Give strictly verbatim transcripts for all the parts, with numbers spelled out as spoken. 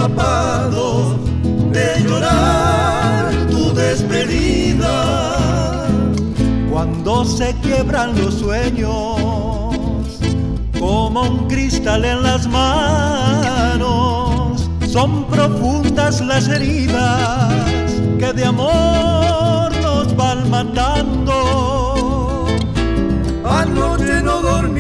empapados de llorar tu despedida. Cuando se quiebran los sueños como un cristal en las manos, son profundas las heridas que de amor nos van matando. Anoche no dormí,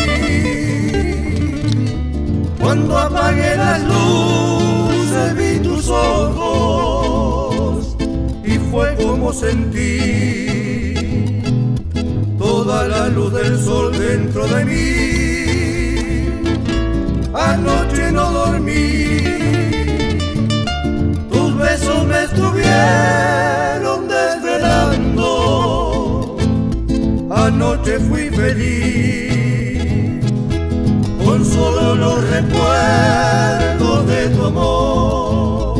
cuando apagué las luces vi tus ojos y fue como sentí toda la luz del sol dentro de mí. Anoche no dormí, tus besos me estuvieron desvelando. Anoche fui feliz con solo los recuerdos de tu amor.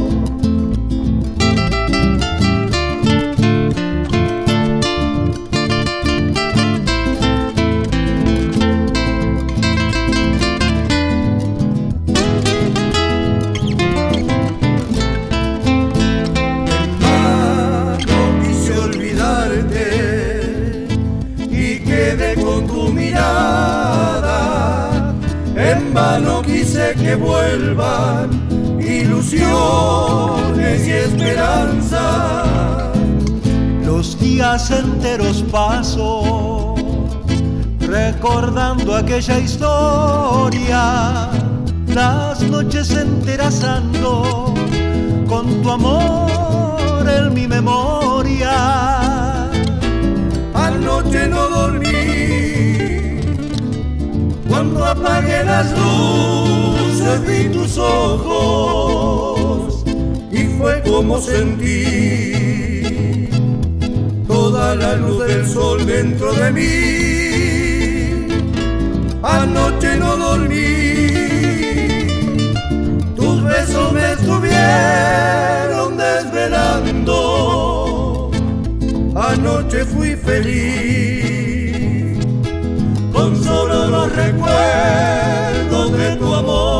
Con tu mirada, en vano quise que vuelvan ilusiones y esperanza. Los días enteros paso recordando aquella historia, las noches enteras ando con tu amor en mi memoria. Anoche no dormí, cuando apagué las luces vi tus ojos y fue como sentí toda la luz del sol dentro de mí. Anoche no dormí, tus besos me estuvieron desvelando. Anoche fui feliz con solo los recuerdos de tu amor.